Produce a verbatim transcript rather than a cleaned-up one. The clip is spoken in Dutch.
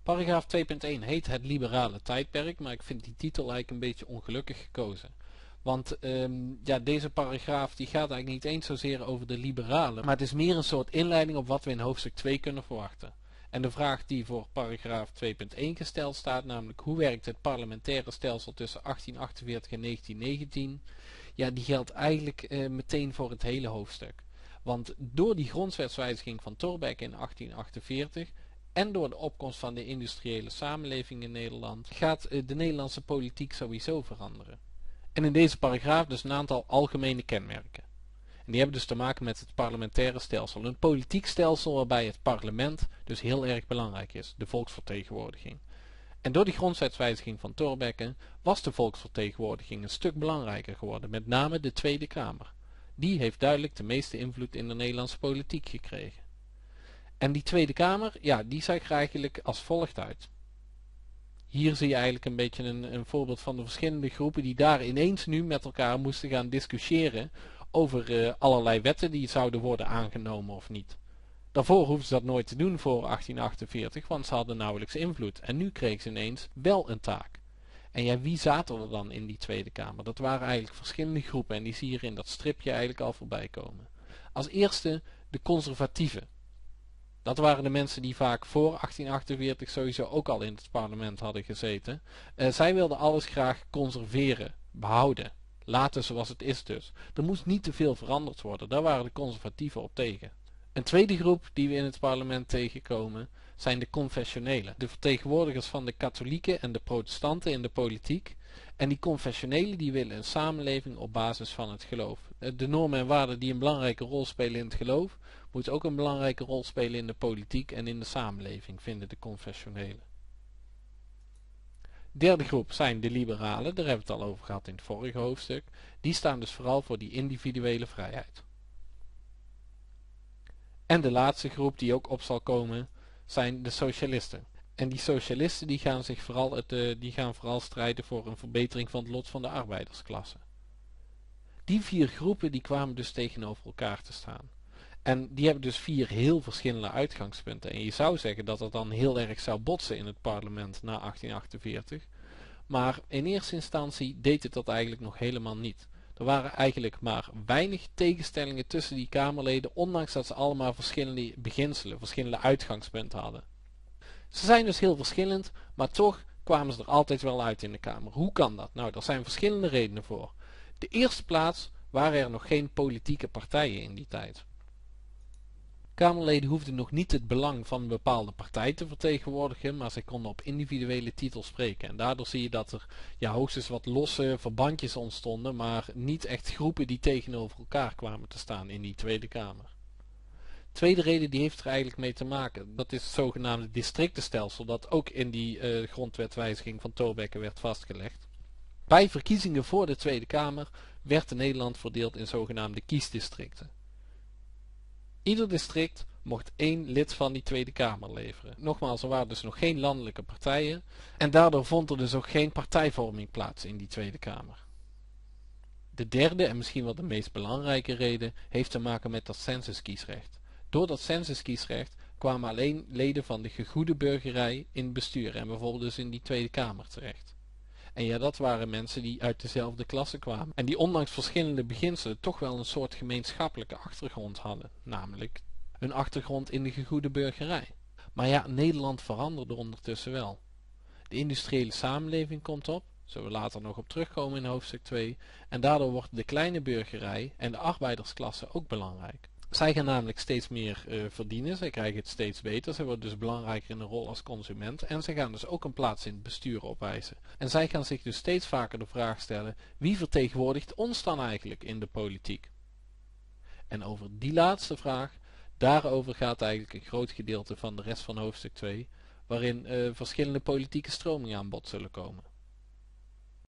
Paragraaf twee punt één heet het liberale tijdperk, maar ik vind die titel eigenlijk een beetje ongelukkig gekozen. Want um, ja, deze paragraaf die gaat eigenlijk niet eens zozeer over de liberalen, maar het is meer een soort inleiding op wat we in hoofdstuk twee kunnen verwachten. En de vraag die voor paragraaf twee punt één gesteld staat, namelijk hoe werkt het parlementaire stelsel tussen achttien achtenveertig en negentien negentien, ja, die geldt eigenlijk uh, meteen voor het hele hoofdstuk. Want door die grondwetswijziging van Thorbecke in achttien achtenveertig en door de opkomst van de industriële samenleving in Nederland gaat uh, de Nederlandse politiek sowieso veranderen. En in deze paragraaf dus een aantal algemene kenmerken. En die hebben dus te maken met het parlementaire stelsel. Een politiek stelsel waarbij het parlement dus heel erg belangrijk is, de volksvertegenwoordiging. En door die grondwetswijziging van Thorbecke was de volksvertegenwoordiging een stuk belangrijker geworden, met name de Tweede Kamer. Die heeft duidelijk de meeste invloed in de Nederlandse politiek gekregen. En die Tweede Kamer, ja, die zag er eigenlijk als volgt uit. Hier zie je eigenlijk een beetje een, een voorbeeld van de verschillende groepen die daar ineens nu met elkaar moesten gaan discussiëren over uh, allerlei wetten die zouden worden aangenomen of niet. Daarvoor hoefden ze dat nooit te doen voor achttien achtenveertig, want ze hadden nauwelijks invloed. En nu kregen ze ineens wel een taak. En ja, wie zaten er dan in die Tweede Kamer? Dat waren eigenlijk verschillende groepen en die zie je hier in dat stripje eigenlijk al voorbij komen. Als eerste de conservatieven. Dat waren de mensen die vaak voor achttien achtenveertig sowieso ook al in het parlement hadden gezeten. Uh, zij wilden alles graag conserveren, behouden. Laten zoals het is dus. Er moest niet te veel veranderd worden. Daar waren de conservatieven op tegen. Een tweede groep die we in het parlement tegenkomen zijn de confessionelen. De vertegenwoordigers van de katholieken en de protestanten in de politiek. En die confessionelen die willen een samenleving op basis van het geloof. De normen en waarden die een belangrijke rol spelen in het geloof, moeten ook een belangrijke rol spelen in de politiek en in de samenleving, vinden de confessionelen. Derde groep zijn de liberalen, daar hebben we het al over gehad in het vorige hoofdstuk. Die staan dus vooral voor die individuele vrijheid. En de laatste groep die ook op zal komen zijn de socialisten. En die socialisten die gaan, zich vooral het, uh, die gaan vooral strijden voor een verbetering van het lot van de arbeidersklasse. Die vier groepen die kwamen dus tegenover elkaar te staan. En die hebben dus vier heel verschillende uitgangspunten. En je zou zeggen dat het dan heel erg zou botsen in het parlement na achttien achtenveertig. Maar in eerste instantie deed het dat eigenlijk nog helemaal niet. Er waren eigenlijk maar weinig tegenstellingen tussen die Kamerleden, ondanks dat ze allemaal verschillende beginselen, verschillende uitgangspunten hadden. Ze zijn dus heel verschillend, maar toch kwamen ze er altijd wel uit in de Kamer. Hoe kan dat? Nou, er zijn verschillende redenen voor. De eerste plaats waren er nog geen politieke partijen in die tijd. Kamerleden hoefden nog niet het belang van een bepaalde partij te vertegenwoordigen, maar zij konden op individuele titel spreken. En daardoor zie je dat er ja, hoogstens wat losse verbandjes ontstonden, maar niet echt groepen die tegenover elkaar kwamen te staan in die Tweede Kamer. Tweede reden die heeft er eigenlijk mee te maken. Dat is het zogenaamde districtenstelsel dat ook in die uh, grondwetwijziging van Thorbecke werd vastgelegd. Bij verkiezingen voor de Tweede Kamer werd Nederland verdeeld in zogenaamde kiesdistricten. Ieder district mocht één lid van die Tweede Kamer leveren. Nogmaals, er waren dus nog geen landelijke partijen en daardoor vond er dus ook geen partijvorming plaats in die Tweede Kamer. De derde en misschien wel de meest belangrijke reden heeft te maken met dat censuskiesrecht. Door dat censuskiesrecht kwamen alleen leden van de gegoede burgerij in het bestuur en bijvoorbeeld dus in die Tweede Kamer terecht. En ja, dat waren mensen die uit dezelfde klasse kwamen. En die ondanks verschillende beginselen toch wel een soort gemeenschappelijke achtergrond hadden. Namelijk hun achtergrond in de gegoede burgerij. Maar ja, Nederland veranderde ondertussen wel. De industriële samenleving komt op. Zullen we later nog op terugkomen in hoofdstuk twee. En daardoor wordt de kleine burgerij en de arbeidersklasse ook belangrijk. Zij gaan namelijk steeds meer uh, verdienen, zij krijgen het steeds beter, zij worden dus belangrijker in de rol als consument en zij gaan dus ook een plaats in het bestuur opeisen. En zij gaan zich dus steeds vaker de vraag stellen, wie vertegenwoordigt ons dan eigenlijk in de politiek? En over die laatste vraag, daarover gaat eigenlijk een groot gedeelte van de rest van hoofdstuk twee, waarin uh, verschillende politieke stromingen aan bod zullen komen.